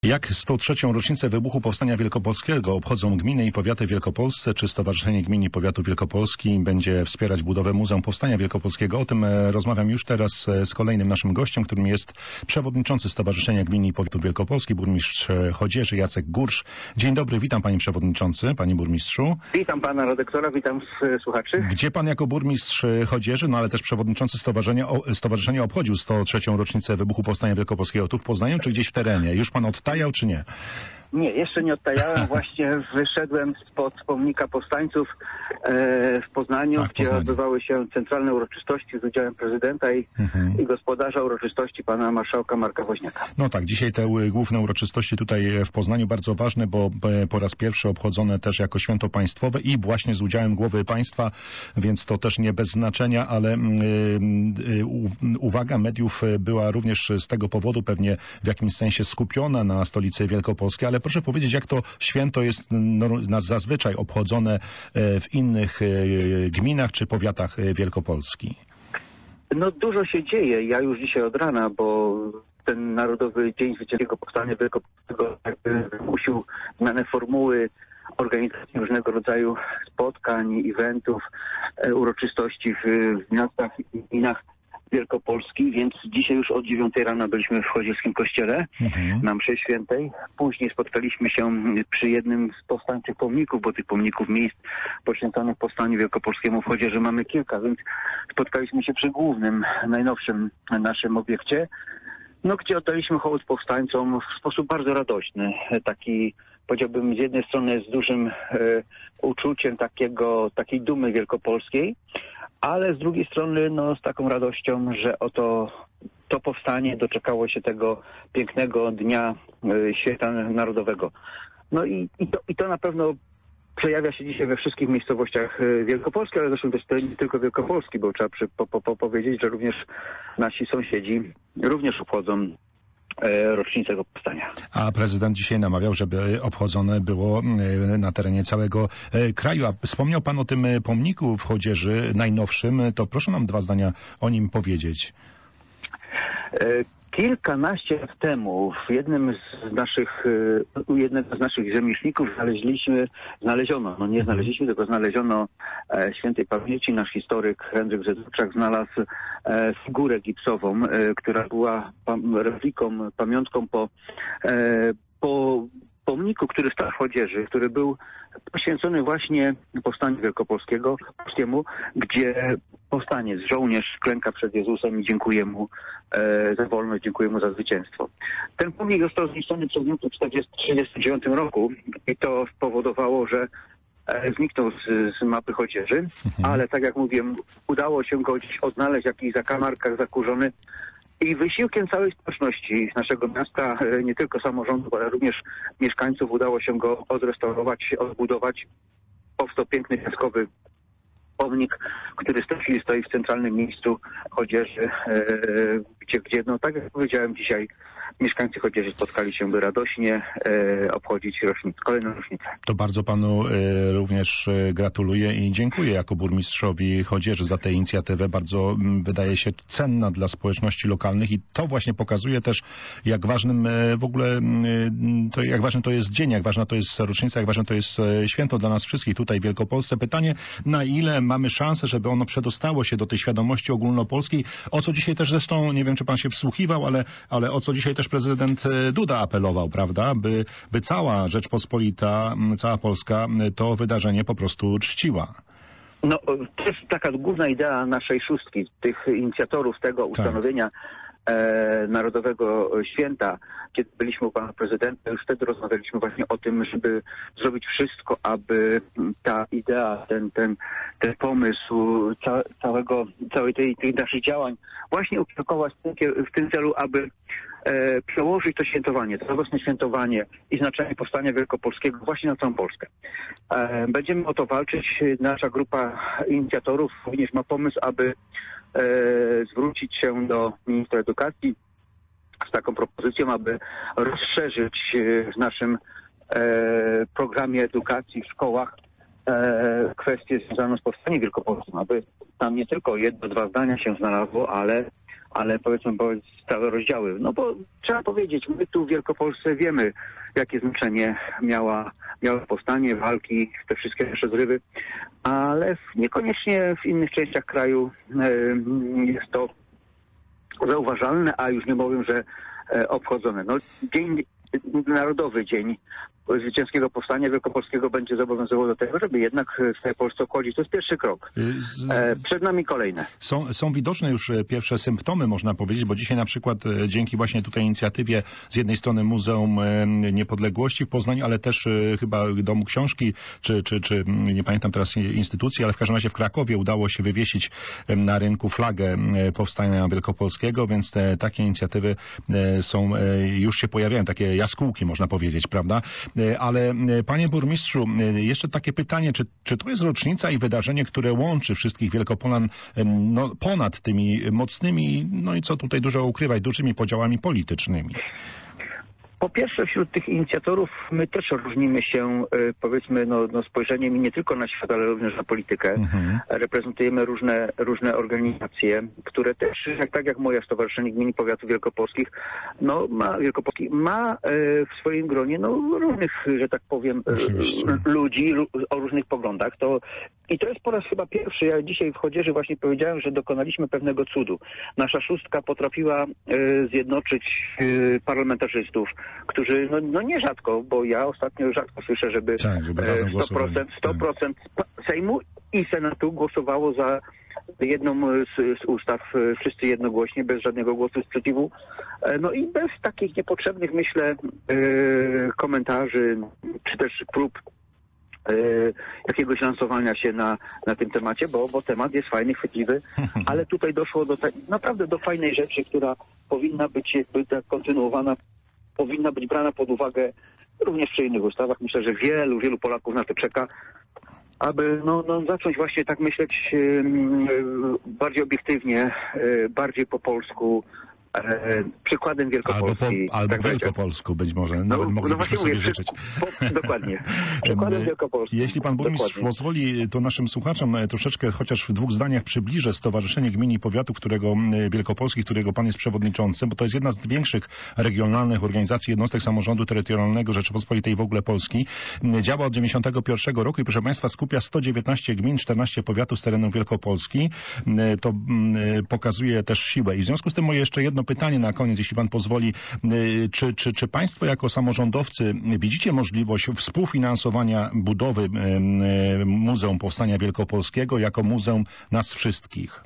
Jak 103. rocznicę wybuchu Powstania Wielkopolskiego obchodzą gminy i powiaty w Wielkopolsce? Czy Stowarzyszenie Gmin i Powiatu Wielkopolski będzie wspierać budowę Muzeum Powstania Wielkopolskiego? O tym rozmawiam już teraz z kolejnym naszym gościem, którym jest przewodniczący Stowarzyszenia Gmin i Powiatu Wielkopolski, burmistrz Chodzieży Jacek Gursz. Dzień dobry, witam panie przewodniczący, panie burmistrzu. Witam pana redaktora, witam słuchaczy. Gdzie pan jako burmistrz Chodzieży, ale też przewodniczący stowarzyszenia obchodził 103. rocznicę wybuchu Powstania Wielkopolskiego? Tu w Poznaniu czy gdzieś w terenie? Już pan odtajał czy nie? Nie, jeszcze nie odtajałem. Właśnie wyszedłem spod pomnika powstańców w Poznaniu, gdzie odbywały się centralne uroczystości z udziałem prezydenta i gospodarza uroczystości pana marszałka Marka Woźniaka. No tak, dzisiaj te główne uroczystości tutaj w Poznaniu bardzo ważne, bo po raz pierwszy obchodzone też jako święto państwowe i właśnie z udziałem głowy państwa, więc to też nie bez znaczenia, ale uwaga mediów była również z tego powodu pewnie w jakimś sensie skupiona na stolicy Wielkopolskiej, ale proszę powiedzieć, jak to święto jest zazwyczaj obchodzone w innych gminach czy powiatach Wielkopolski? No dużo się dzieje. Ja już dzisiaj od rana, bo ten Narodowy Dzień Zwycięskiego Powstania Wielkopolskiego jakby wymusił zmianę formuły organizacji różnego rodzaju spotkań, eventów, uroczystości w miastach i gminach Wielkopolski, więc dzisiaj już od 9 rana byliśmy w Chodzieskim Kościele na mszy świętej. Później spotkaliśmy się przy jednym z powstańczych pomników, bo tych pomników miejsc poświęconych Powstaniu Wielkopolskiemu w Chodzieży mamy kilka, więc spotkaliśmy się przy głównym, najnowszym naszym obiekcie, gdzie oddaliśmy hołd powstańcom w sposób bardzo radośny. Taki, powiedziałbym, z jednej strony z dużym uczuciem takiej dumy wielkopolskiej, ale z drugiej strony z taką radością, że oto to powstanie doczekało się tego pięknego dnia święta narodowego. No i to na pewno przejawia się dzisiaj we wszystkich miejscowościach Wielkopolski, ale zresztą też nie tylko Wielkopolski, bo trzeba powiedzieć, że również nasi sąsiedzi również obchodzą rocznicę tego powstania. A prezydent dzisiaj namawiał, żeby obchodzone było na terenie całego kraju. A wspomniał pan o tym pomniku w Chodzieży najnowszym, to proszę nam 2 zdania o nim powiedzieć. Kilkanaście lat temu u jednego z naszych rzemieślników znaleziono świętej pamięci. Nasz historyk Henryk Zedurczak znalazł figurę gipsową, która była repliką, pamiątką po pomniku, który stał w Chodzieży, który był poświęcony właśnie Powstaniu Wielkopolskiemu, gdzie powstaniec, żołnierz klęka przed Jezusem i dziękuję mu za wolność, dziękuję mu za zwycięstwo. Ten pomnik został zniszczony przez Niemców w 1939 roku i to spowodowało, że zniknął z mapy Chodzieży, ale tak jak mówiłem, udało się go gdzieś odnaleźć w jakichś zakamarkach zakurzony. I wysiłkiem całej społeczności naszego miasta, nie tylko samorządu, ale również mieszkańców, udało się go odrestaurować, odbudować. Powstał piękny piaskowy pomnik, który w tej chwili stoi w centralnym miejscu Chodzieży, gdzie tak jak powiedziałem dzisiaj, mieszkańcy Chodzieży spotkali się, by radośnie obchodzić kolejną rocznicę. To bardzo panu również gratuluję i dziękuję jako burmistrzowi Chodzieży za tę inicjatywę. Bardzo wydaje się cenna dla społeczności lokalnych i to właśnie pokazuje też, jak ważnym w ogóle, jak ważny to jest dzień, jak ważna to jest rocznica, jak ważne to jest święto dla nas wszystkich tutaj w Wielkopolsce. Pytanie, na ile mamy szansę, żeby ono przedostało się do tej świadomości ogólnopolskiej, o co dzisiaj też zresztą, nie wiem czy pan się wsłuchiwał, ale o co dzisiaj też prezydent Duda apelował, prawda, by cała Rzeczpospolita, cała Polska to wydarzenie po prostu czciła. To jest taka główna idea naszej szóstki, tych inicjatorów tego ustanowienia Narodowego Święta. Kiedy byliśmy u pana prezydenta, już wtedy rozmawialiśmy właśnie o tym, żeby zrobić wszystko, aby ta idea, ten pomysł całej tych naszych działań właśnie ukierunkować w tym celu, aby przełożyć to świętowanie, to radosne świętowanie i znaczenie Powstania Wielkopolskiego właśnie na całą Polskę. Będziemy o to walczyć. Nasza grupa inicjatorów również ma pomysł, aby zwrócić się do ministra edukacji z taką propozycją, aby rozszerzyć w naszym programie edukacji w szkołach kwestię związaną z Powstaniem Wielkopolskim, aby tam nie tylko 1-2 zdania się znalazło, ale ale powiedzmy stałe rozdziały. No bo trzeba powiedzieć, my tu w Wielkopolsce wiemy, jakie znaczenie miało powstanie, walki, te wszystkie nasze zrywy, ale niekoniecznie w innych częściach kraju jest to zauważalne, a już nie mówię, że obchodzone. No, Narodowy Dzień Zwycięskiego Powstania Wielkopolskiego będzie zobowiązywał do tego, żeby jednak w tej Polsce obchodzić. To jest pierwszy krok. Przed nami kolejne. Są widoczne już pierwsze symptomy, można powiedzieć, bo dzisiaj na przykład dzięki właśnie tutaj inicjatywie z jednej strony Muzeum Niepodległości w Poznaniu, ale też chyba Domu Książki, czy nie pamiętam teraz instytucji, ale w każdym razie w Krakowie udało się wywiesić na rynku flagę Powstania Wielkopolskiego, więc takie inicjatywy już się pojawiają, takie jaskółki można powiedzieć, prawda? Ale panie burmistrzu, jeszcze takie pytanie, czy to jest rocznica i wydarzenie, które łączy wszystkich Wielkopolan ponad tymi mocnymi, no i co tutaj dużo ukrywać, dużymi podziałami politycznymi? Po pierwsze, wśród tych inicjatorów my też różnimy się, powiedzmy, spojrzeniem nie tylko na świat, ale również na politykę. Reprezentujemy różne organizacje, które też, tak jak moje Stowarzyszenie Gmin i Powiatów Wielkopolskich, ma w swoim gronie różnych, że tak powiem, ludzi o różnych poglądach. I to jest po raz chyba pierwszy. Ja dzisiaj w Chodzieży właśnie powiedziałem, że dokonaliśmy pewnego cudu. Nasza szóstka potrafiła zjednoczyć parlamentarzystów, którzy nierzadko, bo ja ostatnio rzadko słyszę, żeby 100% Sejmu i Senatu głosowało za jedną z ustaw, wszyscy jednogłośnie, bez żadnego głosu sprzeciwu, i bez takich niepotrzebnych, myślę, komentarzy, czy też prób jakiegoś lansowania się na tym temacie, bo temat jest fajny, chwytliwy, ale tutaj doszło naprawdę do fajnej rzeczy, która powinna być kontynuowana, powinna być brana pod uwagę również przy innych ustawach. Myślę, że wielu Polaków na to czeka, aby zacząć właśnie tak myśleć bardziej obiektywnie, bardziej po polsku, przykładem Wielkopolski. Albo wielkopolsku być może, nawet moglibyśmy sobie życzyć. Dokładnie. Przykładem Wielkopolski. Jeśli pan burmistrz pozwoli, to naszym słuchaczom troszeczkę chociaż w 2 zdaniach przybliżę Stowarzyszenie Gmin i Powiatów Wielkopolskich, którego pan jest przewodniczącym, bo to jest jedna z większych regionalnych organizacji jednostek samorządu terytorialnego Rzeczypospolitej w ogóle Polski. Działa od 1991 roku i proszę państwa skupia 119 gmin, 14 powiatów z terenu Wielkopolski. To pokazuje też siłę. I w związku z tym moje jeszcze jedno pytanie na koniec, jeśli pan pozwoli. Czy państwo jako samorządowcy widzicie możliwość współfinansowania budowy Muzeum Powstania Wielkopolskiego jako muzeum nas wszystkich?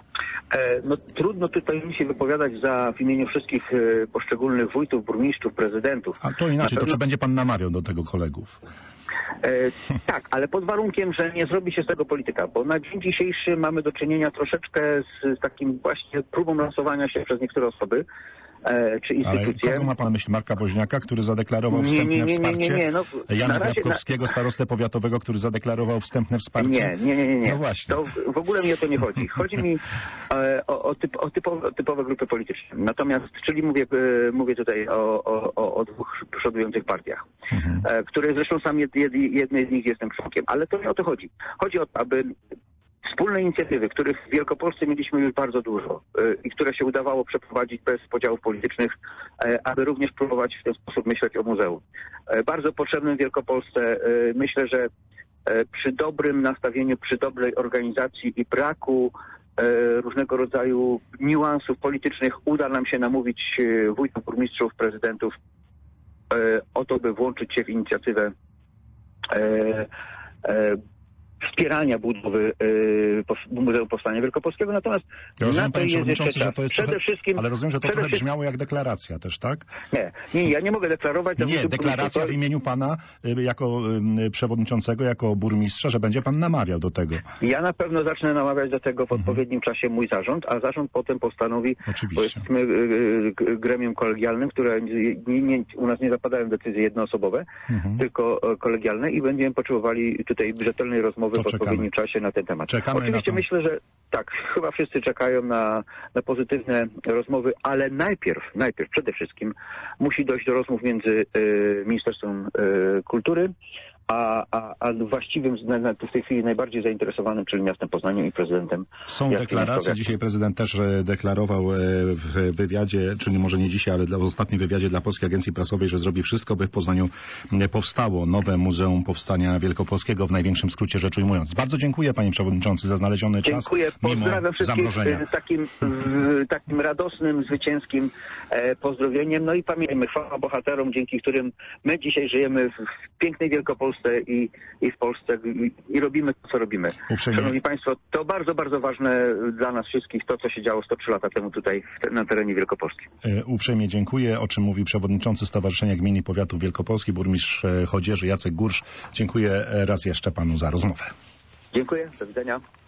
Trudno tutaj mi się wypowiadać w imieniu wszystkich poszczególnych wójtów, burmistrzów, prezydentów. A to inaczej, to czy będzie pan namawiał do tego kolegów? Tak, ale pod warunkiem, że nie zrobi się z tego polityka, bo na dzień dzisiejszy mamy do czynienia troszeczkę z takim właśnie próbą lansowania się przez niektóre osoby czy instytucje. Ale kogo ma pan na myśli? Marka Woźniaka, który zadeklarował wstępne wsparcie? Jana Grabkowskiego, starostę powiatowego, który zadeklarował wstępne wsparcie? Nie. No właśnie. To w ogóle mi o to nie chodzi. Chodzi mi o typowe grupy polityczne. Natomiast, czyli mówię tutaj o 2 przodujących partiach, które zresztą sam jednej z nich jestem członkiem. Ale to nie o to chodzi. Chodzi o to, aby wspólne inicjatywy, których w Wielkopolsce mieliśmy już bardzo dużo i które się udawało przeprowadzić bez podziałów politycznych, aby również próbować w ten sposób myśleć o muzeum. Bardzo potrzebnym w Wielkopolsce. Myślę, że przy dobrym nastawieniu, przy dobrej organizacji i braku różnego rodzaju niuansów politycznych uda nam się namówić wójtów, burmistrzów, prezydentów o to, by włączyć się w inicjatywę wspierania budowy Muzeum Powstania Wielkopolskiego. Natomiast rozumiem, na to jest jeszcze czas. Przede wszystkim... Ale rozumiem, że to trochę brzmiało jak deklaracja też, tak? Nie, ja nie mogę deklarować. Nie, deklaracja w imieniu pana jako przewodniczącego, jako burmistrza, że będzie pan namawiał do tego. Ja na pewno zacznę namawiać do tego w odpowiednim czasie mój zarząd, a zarząd potem postanowi, powiedzmy, gremium kolegialnym, które u nas nie zapadają decyzje jednoosobowe, tylko kolegialne i będziemy potrzebowali tutaj rzetelnej rozmowy w odpowiednim czasie na ten temat. Oczywiście myślę, że tak, chyba wszyscy czekają na pozytywne rozmowy, ale najpierw przede wszystkim musi dojść do rozmów między Ministerstwem Kultury a właściwym, w tej chwili najbardziej zainteresowanym, czyli miastem Poznaniem i prezydentem. Są deklaracje. Dzisiaj prezydent też deklarował w wywiadzie, czyli może nie dzisiaj, ale w ostatnim wywiadzie dla Polskiej Agencji Prasowej, że zrobi wszystko, by w Poznaniu powstało nowe Muzeum Powstania Wielkopolskiego, w największym skrócie rzecz ujmując. Bardzo dziękuję, panie przewodniczący, za znaleziony czas. Dziękuję. Pozdrawiam wszystkich takim radosnym, zwycięskim pozdrowieniem. No i pamiętajmy, chwała bohaterom, dzięki którym my dzisiaj żyjemy w pięknej Wielkopolsce i w Polsce i robimy to, co robimy. Uprzejmie. Szanowni Państwo, to bardzo, bardzo ważne dla nas wszystkich, to, co się działo 103 lata temu tutaj na terenie Wielkopolski. Uprzejmie dziękuję, o czym mówi przewodniczący Stowarzyszenia Gmin i Powiatów Wielkopolski, burmistrz Chodzieży Jacek Gursz. Dziękuję raz jeszcze panu za rozmowę. Dziękuję, do widzenia.